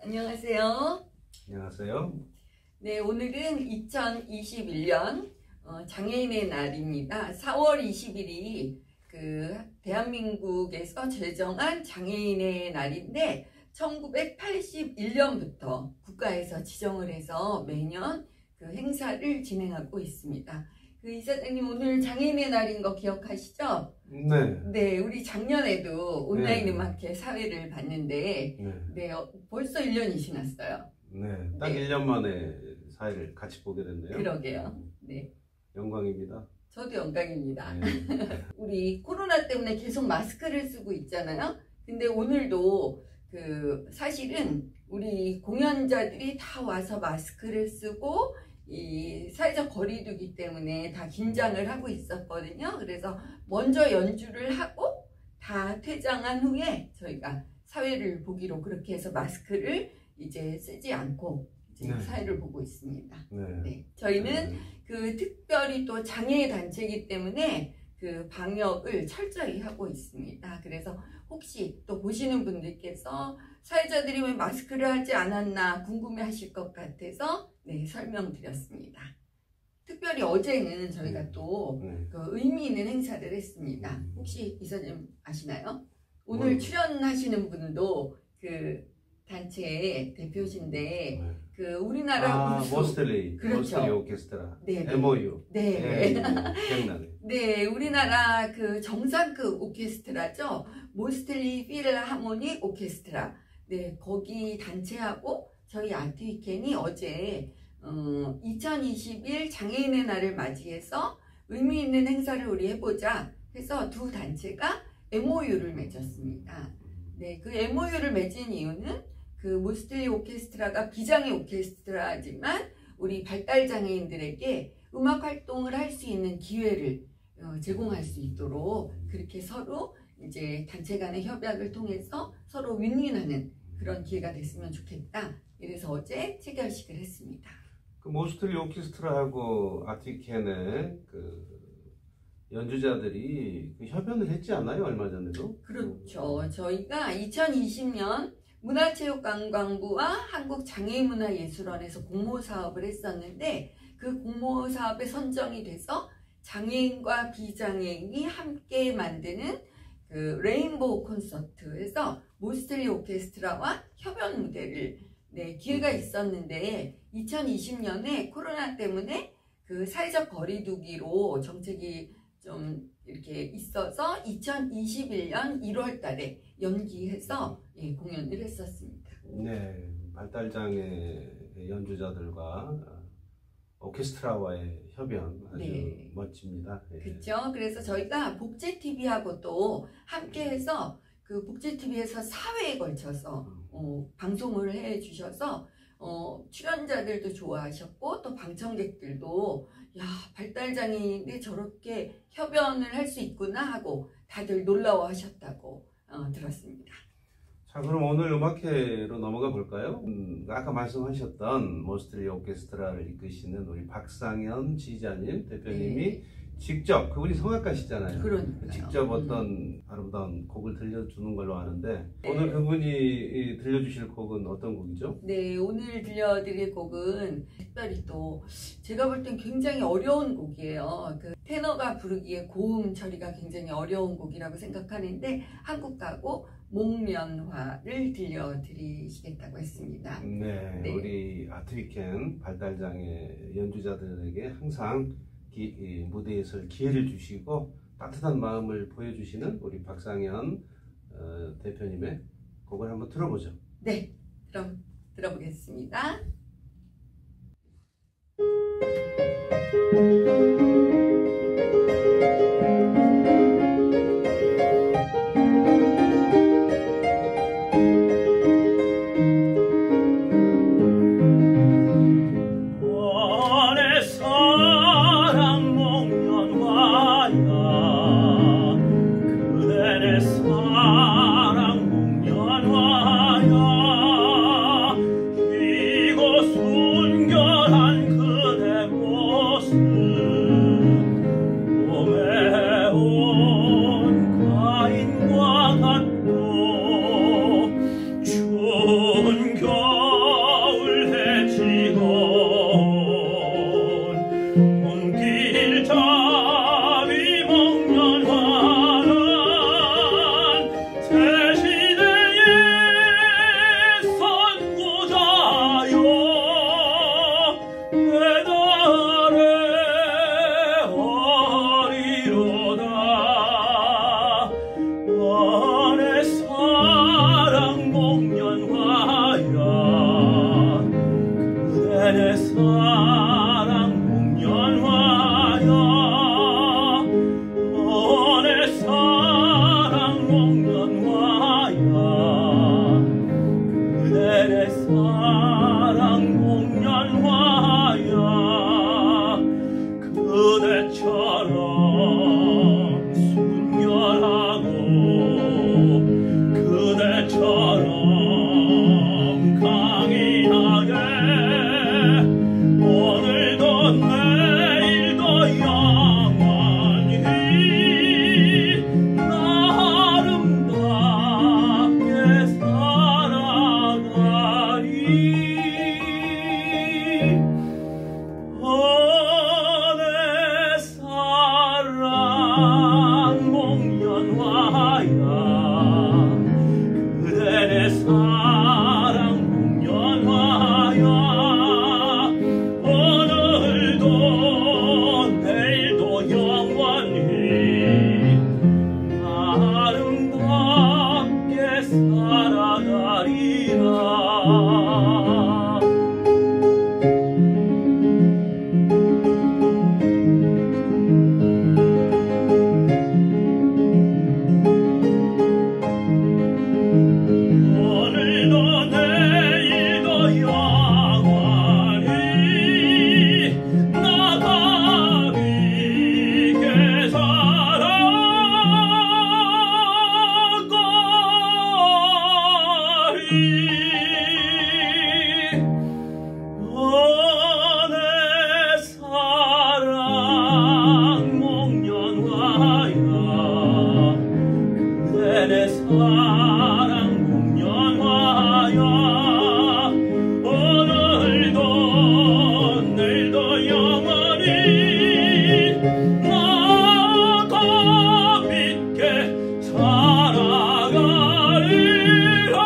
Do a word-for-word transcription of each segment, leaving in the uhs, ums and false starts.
안녕하세요. 안녕하세요. 네, 오늘은 이천이십일 년 어, 장애인의 날입니다. 사월 이십일이 그 대한민국에서 제정한 장애인의 날인데 천구백팔십일 년부터 국가에서 지정을 해서 매년 그 행사를 진행하고 있습니다. 그 이사장님, 오늘 장애인의 날인 거 기억하시죠? 네. 네, 우리 작년에도 온라인 네. 음악회 사회를 봤는데 네. 네, 어, 벌써 일 년이 지났어요. 네. 딱 네. 일 년 만에 사회를 같이 보게 됐네요. 그러게요. 네. 영광입니다. 저도 영광입니다. 네. 우리 코로나 때문에 계속 마스크를 쓰고 있잖아요. 근데 오늘도 그 사실은 우리 공연자들이 다 와서 마스크를 쓰고 이 사회적 거리두기 때문에 다 긴장을 하고 있었거든요. 그래서 먼저 연주를 하고 다 퇴장한 후에 저희가 사회를 보기로 그렇게 해서 마스크를 이제 쓰지 않고 이제 네. 사회를 보고 있습니다. 네. 네. 저희는 네. 그 특별히 또 장애 단체이기 때문에 그 방역을 철저히 하고 있습니다. 그래서 혹시 또 보시는 분들께서 사회자들이 왜 마스크를 하지 않았나 궁금해 하실 것 같아서 네, 설명드렸습니다. 특별히 어제는 저희가 네. 또 네. 그 의미 있는 행사를 했습니다. 음. 혹시 이사님 아시나요? 오늘 뭐. 출연하시는 분도 그 단체의 대표신데 네. 그 우리나라 아, 우수 모스텔리. 그렇죠. 모스텔리 오케스트라. 네, 네. 엠오유. 네. 네. 기억나네. 네, 우리나라 그 정상급 오케스트라죠. 모스텔리 필하모닉 오케스트라. 네, 거기 단체하고 저희 아트위켄이 어제 어, 이천이십일 장애인의 날을 맞이해서 의미 있는 행사를 우리 해보자 해서 두 단체가 엠오유를 맺었습니다. 네, 그 엠오유를 맺은 이유는 그 모스텔리 오케스트라가 비장애 오케스트라지만 우리 발달장애인들에게 음악 활동을 할 수 있는 기회를 어, 제공할 수 있도록 그렇게 서로 이제 단체 간의 협약을 통해서 서로 윈윈하는 그런 기회가 됐으면 좋겠다. 이래서 어제 체결식을 했습니다. 그 모스텔리 오케스트라하고 아티켄의 그 연주자들이 그 협연을 했지 않나요? 얼마 전에도? 그렇죠. 저희가 이천이십 년 문화체육관광부와 한국장애인문화예술원에서 공모사업을 했었는데 그 공모사업에 선정이 돼서 장애인과 비장애인이 함께 만드는 그 레인보우 콘서트에서 모스텔리 오케스트라와 협연 무대를 네, 기회가 있었는데 이천이십 년에 코로나 때문에 그 사회적 거리두기로 정책이 좀 이렇게 있어서 이천이십일 년 일월 달에 연기해서 예, 공연을 했었습니다. 네. 발달장애 연주자들과 오케스트라와의 협연 아주 네. 멋집니다. 네. 그렇죠. 그래서 저희가 복제티비하고 또 함께해서 그 복제티비에서 사 회에 걸쳐서 어, 방송을 해주셔서 어, 출연자들도 좋아하셨고 또 방청객들도 야, 발달장애인이 저렇게 협연을 할 수 있구나 하고 다들 놀라워하셨다고 어, 들었습니다. 자, 그럼 오늘 음악회로 넘어가 볼까요? 음, 아까 말씀하셨던 모스텔리 오케스트라를 이끄시는 우리 박상현 지휘자님 대표님이 네. 직접, 그분이 성악가시잖아요. 그러니까요. 직접 어떤 아름다운 곡을 들려주는 걸로 아는데 네. 오늘 그분이 이 들려주실 곡은 어떤 곡이죠? 네, 오늘 들려드릴 곡은 특별히 또 제가 볼 땐 굉장히 어려운 곡이에요. 그 테너가 부르기에 고음 처리가 굉장히 어려운 곡이라고 생각하는데 한국가곡 목련화를 들려드리시겠다고 했습니다. 네, 네. 우리 아트위켄 발달장애 연주자들에게 항상 기, 이 무대에 설 기회를 주시고 따뜻한 마음을 보여주시는 우리 박상현 어, 대표님의 곡을 한번 들어보죠. 네, 그럼 들어보겠습니다. 사랑 목련화야 이곳 그대 사랑 목련화야 내 사랑 목련화야 그대 내 사랑 목련화야 그대처럼 순결하고 그대처럼 강인하게 오늘도 내일도 영원히 나 아름답게 살아가리 내 사랑 목련화야 그대 내 사랑 목련화야 오늘도 내일도 영원히 아름답게 살아가리라 오늘도 내일도 영원히 나가 믿게 살아가리 내 사랑 목련화야 그대 내 사랑 목련화야 오늘도 내일도 영원히 나가 믿게 살아가리라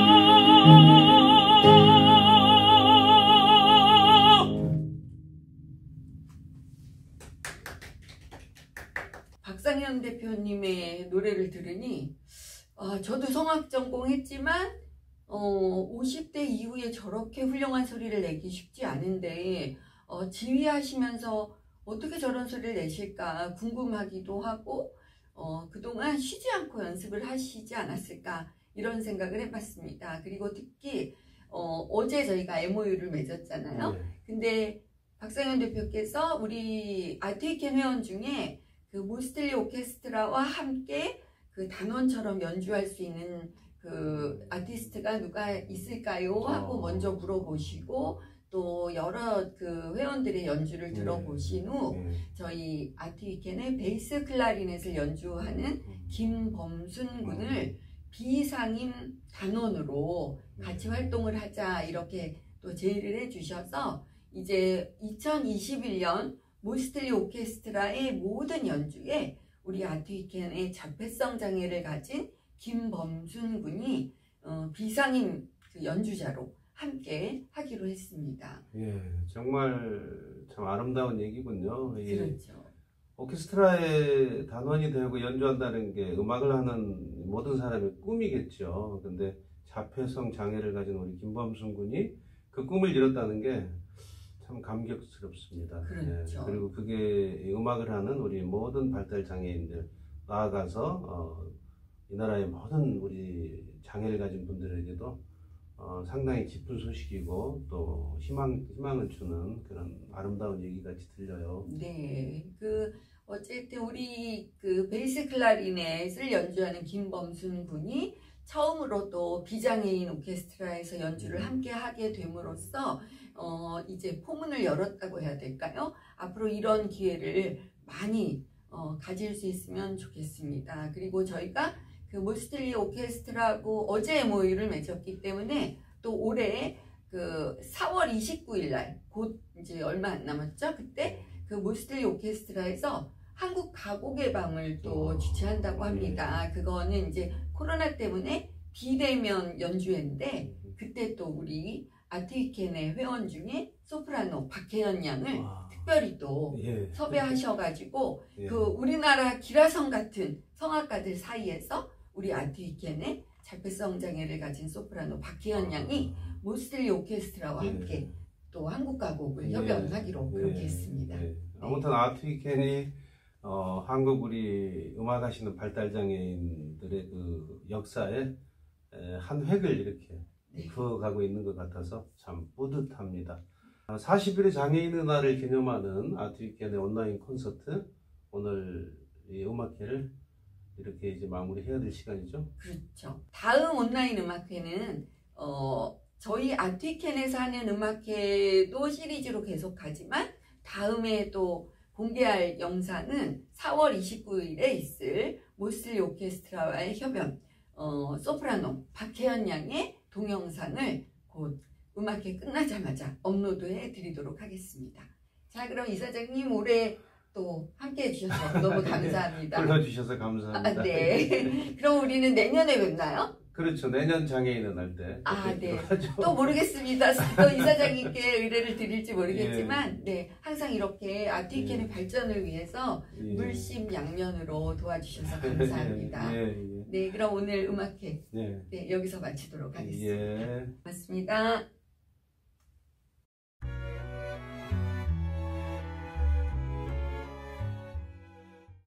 박상현 대표님의 노래를 들으니 아, 저도 성악 전공했지만 어, 오십 대 이후에 저렇게 훌륭한 소리를 내기 쉽지 않은데 어, 지휘하시면서 어떻게 저런 소리를 내실까 궁금하기도 하고 어, 그동안 쉬지 않고 연습을 하시지 않았을까 이런 생각을 해봤습니다. 그리고 특히 어, 어제 저희가 엠오유를 맺었잖아요. 네. 근데 박상현 대표께서 우리 아트위켄 회원 중에 그 모스틀리 오케스트라와 함께 그 단원처럼 연주할 수 있는 그 아티스트가 누가 있을까요? 하고 어. 먼저 물어보시고 또 여러 그 회원들의 연주를 네. 들어보신 후 네. 저희 아트위켄의 베이스 클라리넷을 연주하는 김범순 군을 비상임 단원으로 같이 활동을 하자 이렇게 또 제의를 해주셔서 이제 이천이십일 년 모스틀리 오케스트라의 모든 연주에 우리 아트위켄의 자폐성 장애를 가진 김범순 군이 어, 비상임 그 연주자로 함께 하기로 했습니다. 예, 정말 참 아름다운 얘기군요. 예. 그렇죠. 오케스트라의 단원이 되고 연주한다는 게 음악을 하는 모든 사람의 꿈이겠죠. 근데 자폐성 장애를 가진 우리 김범순 군이 그 꿈을 이뤘다는 게 참 감격스럽습니다. 그렇죠. 예, 그리고 그게 음악을 하는 우리 모든 발달 장애인들 나아가서 어, 이 나라의 모든 우리 장애를 가진 분들에게도 어, 상당히 기쁜 소식이고 또 희망, 희망을 주는 그런 아름다운 얘기같이 들려요. 네, 그 어쨌든 우리 그 베이스 클라리넷을 연주하는 김범순 군이 처음으로 또 비장애인 오케스트라에서 연주를 함께 하게 됨으로써 어, 이제 포문을 열었다고 해야 될까요? 앞으로 이런 기회를 많이 어, 가질 수 있으면 좋겠습니다. 그리고 저희가 그 모스틀리 오케스트라하고 어제 엠오유를 맺었기 때문에 또 올해 그 사월 이십구일 날 곧 이제 얼마 안 남았죠? 그때 그 모스틀리 오케스트라에서 한국 가곡의 밤을 또 주최한다고 합니다. 그거는 이제 코로나 때문에 비대면 연주회인데 그때 또 우리 아트위켄의 회원 중에 소프라노 박혜연 양을 와. 특별히 또 예. 섭외하셔가지고 예. 그 우리나라 기라성 같은 성악가들 사이에서 우리 아트위켄의 자폐성 장애를 가진 소프라노 박혜연 양이 모스틀리 오케스트라와 예. 함께 또 한국 가곡을 예, 협연하기로 그렇게 예, 했습니다. 예. 아무튼 아트 위켄이 어, 한국 우리 음악하시는 발달장애인들의 그 역사에 에, 한 획을 이렇게 네. 그어가고 있는 것 같아서 참 뿌듯합니다. 사십 일의 장애인의 날을 기념하는 아트 위켄의 온라인 콘서트, 오늘 이 음악회를 이렇게 이제 마무리해야 될 시간이죠. 그렇죠. 다음 온라인 음악회는 어, 저희 아트 위켄에서 하는 음악회도 시리즈로 계속하지만 다음에 또 공개할 영상은 사월 이십구일에 있을 모슬리 오케스트라와의 협연, 어, 소프라노 박혜연 양의 동영상을 곧 음악회 끝나자마자 업로드해 드리도록 하겠습니다. 자, 그럼 이사장님 올해 또 함께 해주셔서 너무 감사합니다. 불러주셔서 감사합니다. 아, 네. 그럼 우리는 내년에 뵙나요? 그렇죠. 내년 장애인의 날 때. 아, 네. 또 모르겠습니다. 또 이사장님께 의뢰를 드릴지 모르겠지만, 예. 네. 항상 이렇게 아트 위켄의 예. 발전을 위해서 예. 물심양면으로 도와주셔서 감사합니다. 예, 예, 네. 그럼 오늘 음악회 예. 네, 여기서 마치도록 하겠습니다. 예. 고맙습니다.